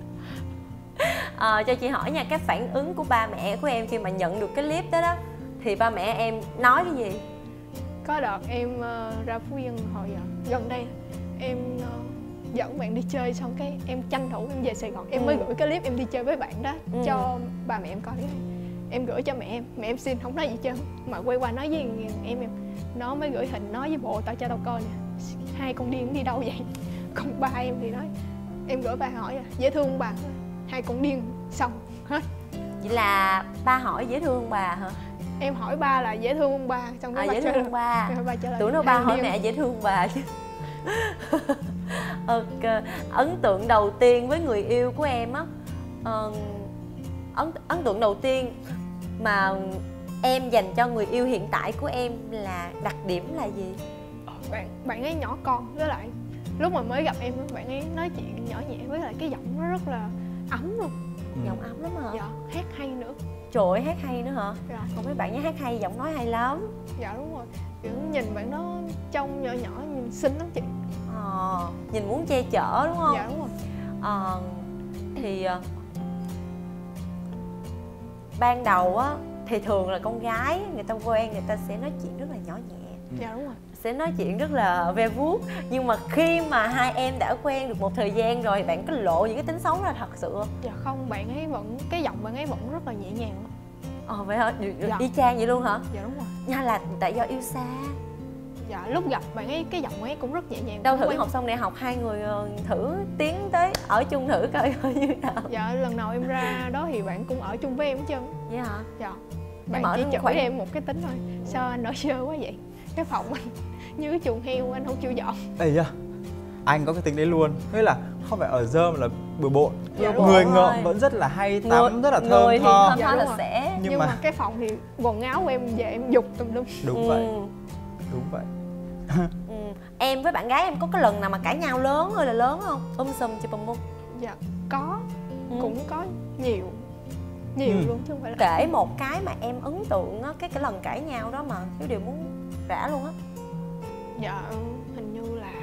Cho chị hỏi nha, cái phản ứng của ba mẹ của em khi mà nhận được cái clip đó thì ba mẹ em nói cái gì? Có đợt em ra Phú Yên hồi gần đây em dẫn bạn đi chơi xong cái em tranh thủ em về Sài Gòn em mới gửi cái clip em đi chơi với bạn đó cho ba mẹ em coi. Em gửi cho mẹ em xin không nói gì trơn, mà quay qua nói với em nó mới gửi hình nói với bộ tao cho tao coi nè, hai con điên đi đâu vậy. Còn ba em thì nói, em gửi ba hỏi dễ thương không bà, hai con điên xong hết. Vậy là ba hỏi dễ thương bà hả? Em hỏi ba là dễ thương không ba, xong cái ba dễ thương ba. Ba trả lời tưởng đâu ba hỏi mẹ dễ thương bà chứ. Ấn tượng đầu tiên với người yêu của em á, ấn tượng đầu tiên mà em dành cho người yêu hiện tại của em là đặc điểm là gì? Bạn ấy nhỏ con, với lại lúc mà mới gặp em bạn ấy nói chuyện nhỏ nhẹ, với lại cái giọng nó rất là ấm luôn. Giọng ấm lắm hả? Dạ, hát hay nữa. Trời ơi, hát hay nữa hả? Dạ. Còn mấy bạn nhá, hát hay, giọng nói hay lắm. Dạ đúng rồi, kiểu nhìn bạn nó trông nhỏ nhỏ nhìn xinh lắm chị. Nhìn muốn che chở đúng không? Dạ đúng rồi. Thì ban đầu á thì thường là con gái người ta quen người ta sẽ nói chuyện rất là nhỏ nhẹ. Dạ đúng rồi. sẽ nói chuyện rất là ve vuốt. Nhưng mà khi mà hai em đã quen được một thời gian rồi, bạn có lộ những cái tính xấu là thật sự không? Dạ không, bạn ấy vẫn, cái giọng bạn ấy vẫn rất là nhẹ nhàng. Vậy hả? Dạ. Y chang vậy luôn hả? Dạ đúng rồi. Nha, là tại do yêu xa. Dạ lúc gặp bạn ấy cái giọng ấy cũng rất nhẹ nhàng. Đâu thử Quen. học xong đại học hai người thử tiến tới ở chung thử coi như nào. Dạ lần nào em ra đó thì bạn cũng ở chung với em hết trơn. Vậy hả? Dạ. Bạn ở chỉ trong chửi khoảng- em một cái tính thôi. Sao anh ở sơ quá vậy? Cái phòng anh như cái chuồng heo, anh không chịu dọn. Ây da, anh có cái tính đấy luôn. Nghĩa là không phải ở dơ mà là bừa bộn. Dạ, đúng Người rồi. ngợm vẫn rất là hay tắm, rất là Người thơm thì tho. thơm Dạ, tho đúng là rồi. sẽ. Nhưng mà cái phòng thì quần áo của em về em giục tùm lum. đúng vậy, Ừ. đúng vậy. Ừ. Em với bạn gái em có cái lần nào mà cãi nhau lớn ơi là lớn không? Sum chì bùm bum. Dạ có, Ừ. cũng có nhiều luôn chứ không phải là. Kể một cái mà em ấn tượng á, cái lần cãi nhau đó mà cái điều muốn rã luôn á. Dạ hình như là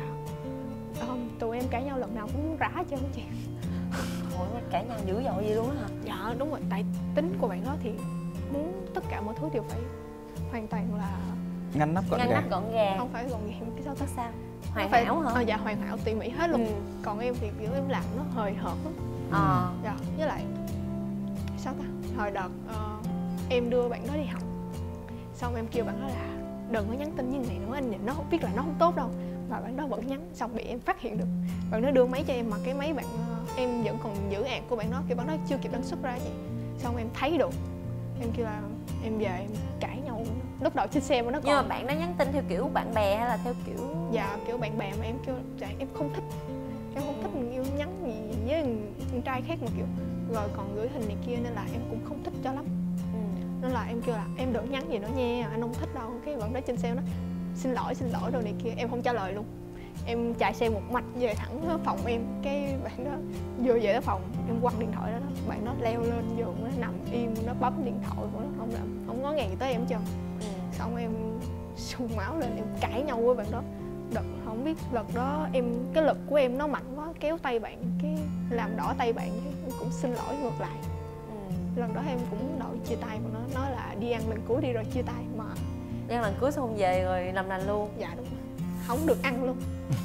tụi em cãi nhau lần nào cũng rã chứ không chị. Ôi, cãi nhau dữ dội gì luôn á hả? Dạ đúng rồi, tại tính của bạn đó thì muốn tất cả mọi thứ đều phải hoàn toàn là Ngăn nắp gọn Ngăn gàng. nắp gọn gàng. không phải gọn gàng cái sao Tức sao? Hoàn phải, hảo hả? dạ hoàn hảo tỉ mỉ hết luôn. Ừ. Còn em thì kiểu em làm nó hời hợt lắm. Dạ với lại sao ta, hồi đợt em đưa bạn đó đi học, xong em kêu bạn đó là đừng có nhắn tin như này nữa, anh nhìn nó biết là nó không tốt đâu, mà bạn đó vẫn nhắn, xong bị em phát hiện được. Bạn đó đưa máy cho em mà cái máy bạn em vẫn còn giữ ạc của bạn đó, kiểu bạn đó chưa kịp đăng xuất ra gì, xong em thấy được, em kêu là em về em cãi nhau. Lúc đầu trên xe mà nó còn Nhưng mà bạn đã nhắn tin theo kiểu bạn bè hay là theo kiểu... dạ kiểu bạn bè, mà em kêu dạ, em không thích người yêu nhắn gì với con trai khác mà kiểu rồi còn gửi hình này kia, nên là em cũng không thích cho lắm. Nên là em kêu là em đừng nhắn gì nữa nha, anh không thích đâu. Cái bạn đó trên xe nó xin lỗi đồ này kia, em không trả lời luôn. Em chạy xe một mạch về thẳng phòng em. Cái bạn đó vừa về tới phòng em quăng điện thoại đó, bạn đó leo lên giường, nó nằm im, nó bấm điện thoại của nó, không có ngàn gì tới em hết trơn. Xong em sung máu lên, em cãi nhau với bạn đó. Không biết đợt đó cái lực của em nó mạnh quá, kéo tay bạn cái làm đỏ tay bạn, cái em cũng xin lỗi ngược lại. Lần đó em cũng đòi chia tay, mà nó nói là đi ăn lần cuối đi rồi chia tay, mà Đi ăn lần cuối xong về rồi làm lành luôn. dạ đúng rồi, không được ăn luôn.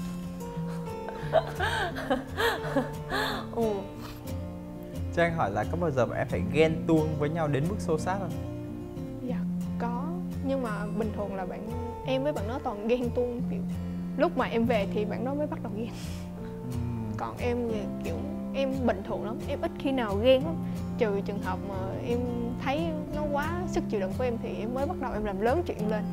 Cho anh hỏi là có bao giờ mà em phải ghen tuông với nhau đến mức xô xát không? Dạ có, nhưng mà bình thường là em với bạn đó toàn ghen tuông, kiểu lúc mà em về thì bạn đó mới bắt đầu ghen. Còn em thì kiểu em bình thường lắm, em ít khi nào ghen lắm, trừ trường hợp mà em thấy nó quá sức chịu đựng của em thì em mới bắt đầu em làm lớn chuyện lên.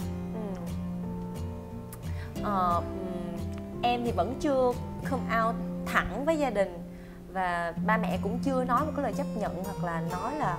Em thì vẫn chưa come out thẳng với gia đình, và ba mẹ cũng chưa nói một cái lời chấp nhận hoặc là nói là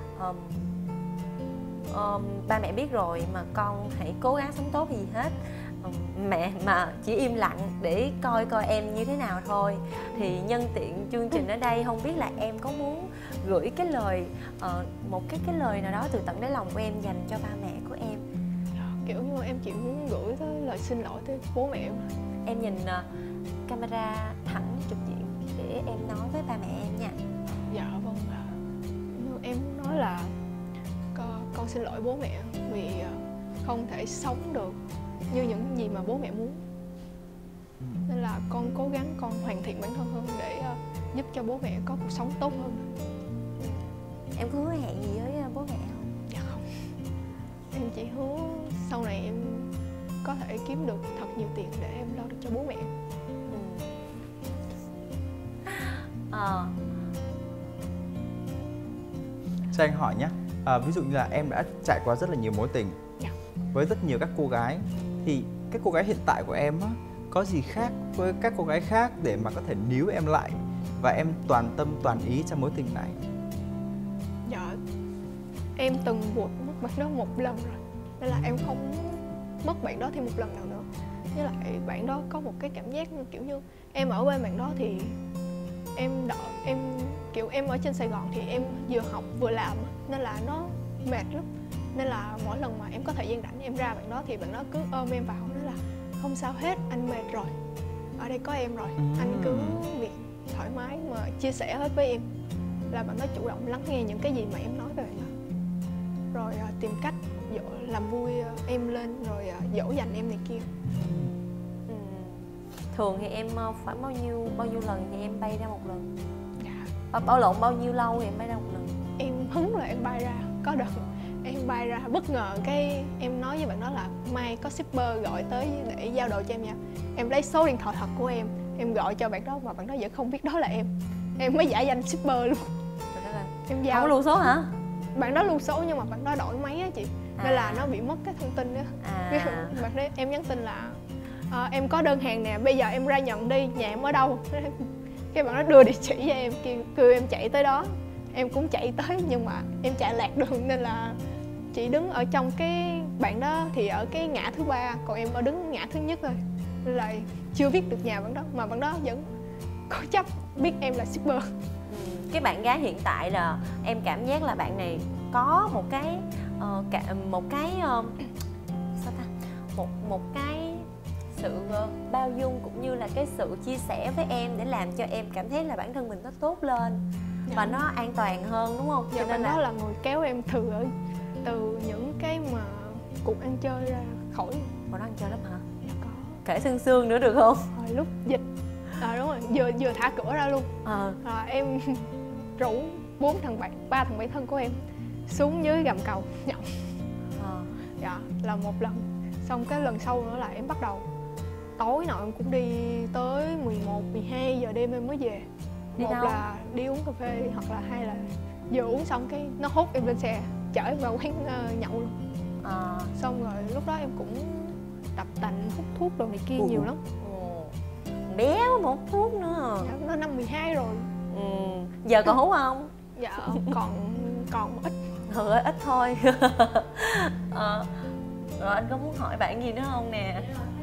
ba mẹ biết rồi mà con hãy cố gắng sống tốt gì hết. Mẹ mà chỉ im lặng để coi em như thế nào thôi. Thì nhân tiện chương trình ở đây, không biết là em có muốn gửi cái lời một cái lời nào đó từ tận đáy lòng của em dành cho ba mẹ của em. Kiểu như em chỉ muốn gửi tới lời xin lỗi tới bố mẹ em. Em nhìn camera thẳng trực diện để em nói với ba mẹ em nha. Dạ vâng, em muốn nói là con xin lỗi bố mẹ vì không thể sống được như những gì mà bố mẹ muốn. Nên là con cố gắng con hoàn thiện bản thân hơn để giúp cho bố mẹ có cuộc sống tốt hơn. Em có hứa hẹn gì với bố mẹ không? Dạ không. Em chỉ hứa sau này em có thể kiếm được thật nhiều tiền để em lo được cho bố mẹ. Cho anh hỏi nhé, ví dụ như là em đã trải qua rất là nhiều mối tình với rất nhiều các cô gái, thì cái cô gái hiện tại của em á, có gì khác với các cô gái khác để mà có thể níu em lại và em toàn tâm toàn ý trong mối tình này? Dạ, em từng vụt mất bạn đó một lần rồi, nên là em không mất bạn đó thêm một lần nào nữa. Với lại bạn đó có một cái cảm giác kiểu như em ở bên bạn đó thì em kiểu em ở trên Sài Gòn thì em vừa học vừa làm, nên là nó mệt lắm. Nên là mỗi lần mà em có thời gian rảnh em ra bạn đó thì bạn đó cứ ôm em vào, nói là không sao hết, anh mệt rồi, ở đây có em rồi, anh cứ việc thoải mái mà chia sẻ hết với em. Là bạn đó chủ động lắng nghe những cái gì mà em nói về bạn đó, rồi tìm cách làm vui em lên rồi dỗ dành em này kia. Thường thì em khoảng bao nhiêu lần thì em bay ra một lần? Dạ. Bao nhiêu lâu thì em bay ra một lần? Em hứng là em bay ra. Có đợt em bay ra bất ngờ cái em nói với bạn đó là mai có shipper gọi tới để giao đồ cho em nha. Em lấy số điện thoại thật của em gọi cho bạn đó mà bạn đó vẫn không biết đó là em. Em mới giả danh shipper luôn. Em giao. Không có lưu số hả? Bạn đó lưu số nhưng mà bạn đó đổi máy á chị, nên là nó bị mất cái thông tin đó. Bạn đó em nhắn tin là em có đơn hàng nè, bây giờ em ra nhận đi, nhà em ở đâu? Cái bạn đó đưa địa chỉ cho em, kêu em chạy tới đó. Em cũng chạy tới nhưng mà em chạy lạc đường nên là chị đứng ở trong cái bạn đó thì ở cái ngã thứ 3, còn em ở đứng ngã thứ nhất thôi, nên là chưa biết được nhà bạn đó mà bạn đó vẫn cố chấp biết em là shipper. Cái bạn gái hiện tại là em cảm giác là bạn này có một cái sự bao dung cũng như là cái sự chia sẻ với em để làm cho em cảm thấy là bản thân mình nó tốt lên và nó an toàn hơn, đúng không? Dạ, cho nên đó là người kéo em từ những cái mà cuộc ăn chơi ra khỏi. Còn nó ăn chơi lắm hả? Dạ có. Kể sương nữa được không? Hồi lúc dịch đúng rồi, vừa thả cửa ra luôn. Em rủ 3 thằng bạn thân của em xuống dưới gầm cầu nhậu. Dạ, là một lần. Xong cái lần sau nữa là em bắt đầu tối nào em cũng đi tới 11, 12 giờ đêm em mới về. Một là đi uống cà phê hoặc là hai là vừa uống xong cái nó hút em lên xe chở em vào quán nhậu luôn. Xong rồi lúc đó em cũng tập tành hút thuốc đồ này kia nhiều lắm. Béo mà hút thuốc nữa. Dạ, nó năm 12 rồi. Giờ còn hút không? Dạ còn ít. Ít thôi. Rồi anh có muốn hỏi bạn gì nữa không nè?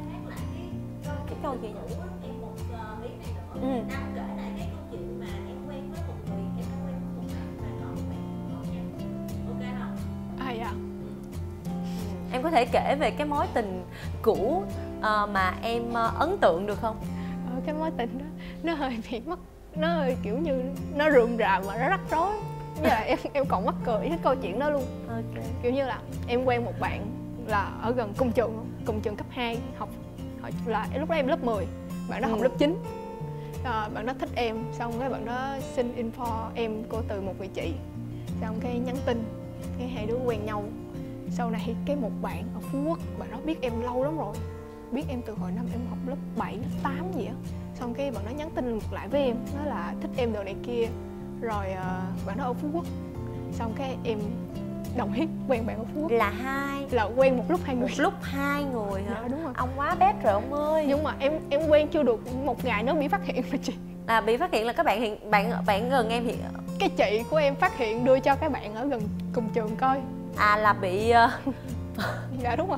Cái câu chuyện này em một biết này nữa. Anh kể lại cái câu chuyện mà em quen với một người, em đã quen với một bạn mà có bạn ok không? Dạ. Em có thể kể về cái mối tình cũ mà em ấn tượng được không? Cái mối tình đó nó hơi bị nó hơi kiểu như nó rườm rà mà nó rắc rối. Bây giờ em còn mắc cười cái câu chuyện đó luôn. Kiểu như là em quen một bạn là ở gần cùng trường cấp 2 học là lúc đó em lớp 10, bạn đó học lớp 9. Bạn đó thích em, xong cái bạn đó xin info em của từ một người chị, xong cái nhắn tin, cái hai đứa quen nhau. Sau này cái một bạn ở Phú Quốc, bạn đó biết em lâu lắm rồi, biết em từ hồi năm em học lớp 7, lớp 8 gì á. Xong cái bạn đó nhắn tin ngược lại với em, nói là thích em đồ này kia. Rồi bạn đó ở Phú Quốc, xong cái em đồng ý quen bạn ở Phú Quốc. Là quen một lúc hai người. Một lúc hai người hả? Dạ đúng rồi. Ông quá bét rồi ông ơi. Nhưng mà em quen chưa được một ngày nó bị phát hiện rồi chị. Là bị phát hiện là các bạn gần em thì cái chị của em phát hiện đưa cho các bạn ở gần cùng trường coi. Là bị dạ đúng rồi.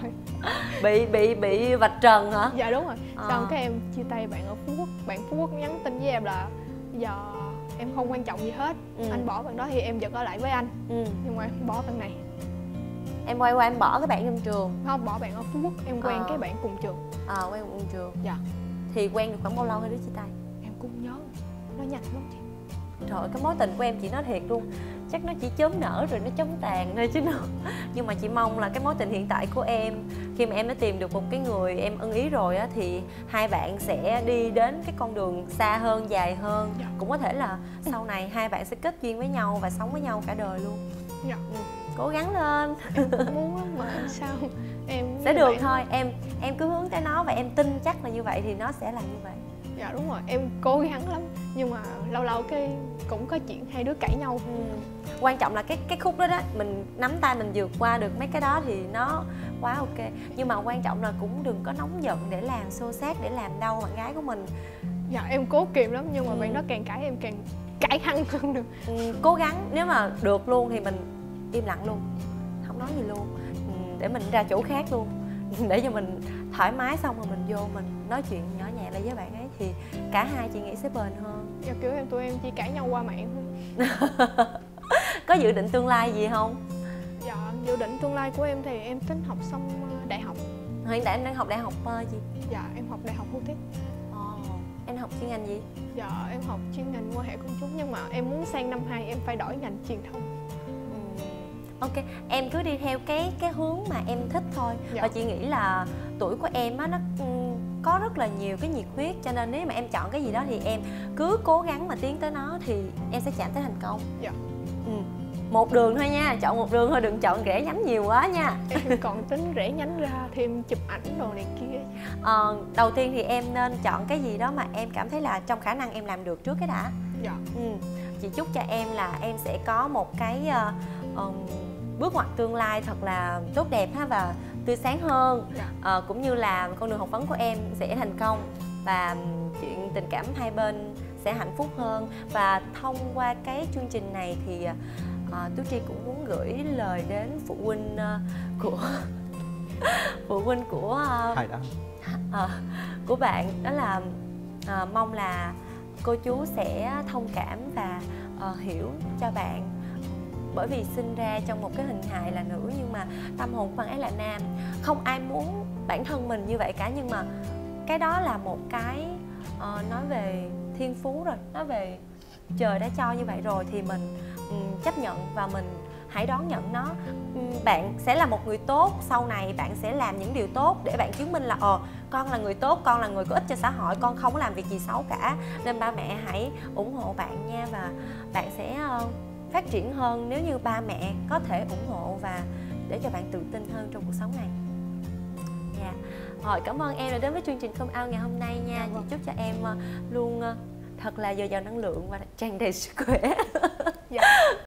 Bị vạch trần hả? Dạ đúng rồi. Xong cái em chia tay bạn ở Phú Quốc. Bạn Phú Quốc nhắn tin với em là giờ em không quan trọng gì hết. Anh bỏ bạn đó thì em vẫn ở lại với anh. Nhưng mà em bỏ bạn này. Em quay qua em bỏ cái bạn trong trường? Không, bỏ bạn ở Phú Quốc. Em quen cái bạn cùng trường. Quen cùng trường. Dạ. Thì quen được khoảng bao lâu hai đứa chia tay? Em cũng nhớ. Nó nhanh lắm chị. Trời ơi, cái mối tình của em chị nói thiệt luôn, chắc nó chỉ chớm nở rồi nó chớm tàn thôi chứ đâu. Nhưng mà chị mong là cái mối tình hiện tại của em, khi mà em đã tìm được một cái người em ưng ý rồi á, thì hai bạn sẽ đi đến cái con đường xa hơn, dài hơn. Cũng có thể là sau này hai bạn sẽ kết duyên với nhau và sống với nhau cả đời luôn. Cố gắng lên. Em cũng muốn mà sao em sẽ được thôi. Em cứ hướng tới nó và em tin chắc là như vậy thì nó sẽ là như vậy. Dạ đúng rồi, em cố gắng lắm. Nhưng mà lâu lâu cái cũng có chuyện hai đứa cãi nhau. Quan trọng là cái khúc đó mình nắm tay mình vượt qua được mấy cái đó thì nó quá ok. Nhưng mà quan trọng là cũng đừng có nóng giận để làm xô xát, để làm đau bạn gái của mình. Dạ em cố kìm lắm, nhưng mà bạn đó càng cãi em càng cãi hăng hơn được. Cố gắng, nếu mà được luôn thì mình im lặng luôn, không nói gì luôn, để mình ra chỗ khác luôn, để cho mình thoải mái, xong rồi mình vô mình nói chuyện nhỏ nhẹ lại với bạn ấy thì cả hai chị nghĩ sẽ bền hơn. Dạ kiểu tụi em chỉ cãi nhau qua mạng thôi. Có dự định tương lai gì không? Dạ dự định tương lai của em thì em tính học xong đại học. Hiện tại em đang học đại học gì? Dạ em học đại học Hưu Thiết. Em học chuyên ngành gì? Dạ em học chuyên ngành quan hệ công chúng, nhưng mà em muốn sang năm 2 em phải đổi ngành truyền thông. Ok, em cứ đi theo cái hướng mà em thích thôi. Dạ. Và chị nghĩ là tuổi của em á, nó có rất là nhiều cái nhiệt huyết, cho nên nếu mà em chọn cái gì đó thì em cứ cố gắng mà tiến tới nó thì em sẽ chạm tới thành công. Dạ. Một đường thôi nha, chọn một đường thôi, đừng chọn rẽ nhánh nhiều quá nha. Em còn tính rẽ nhánh ra thêm chụp ảnh đồ này kia. Đầu tiên thì em nên chọn cái gì đó mà em cảm thấy là trong khả năng em làm được trước cái đã. Dạ. Chị chúc cho em là em sẽ có một cái bước ngoặt tương lai thật là tốt đẹp ha, và tươi sáng hơn. Dạ. Cũng như là con đường học vấn của em sẽ thành công, và chuyện tình cảm hai bên sẽ hạnh phúc hơn. Và thông qua cái chương trình này thì Tú Tri cũng muốn gửi lời đến phụ huynh của phụ huynh của Hải Đăng. Của bạn, đó là mong là cô chú sẽ thông cảm và hiểu cho bạn, bởi vì sinh ra trong một cái hình hài là nữ nhưng mà tâm hồn của bạn ấy là nam. Không ai muốn bản thân mình như vậy cả, nhưng mà cái đó là một cái nói về thiên phú rồi, nói về trời đã cho như vậy rồi thì mình chấp nhận và mình hãy đón nhận nó. Bạn sẽ là một người tốt, sau này bạn sẽ làm những điều tốt để bạn chứng minh là con là người tốt, con là người có ích cho xã hội, con không có làm việc gì xấu cả. Nên ba mẹ hãy ủng hộ bạn nha, và bạn sẽ phát triển hơn nếu như ba mẹ có thể ủng hộ và để cho bạn tự tin hơn trong cuộc sống này. Dạ. Rồi, cảm ơn em đã đến với chương trình Come Out ngày hôm nay nha. Chị chúc cho em luôn thật là dồi dào năng lượng và tràn đầy sức khỏe. Dạ.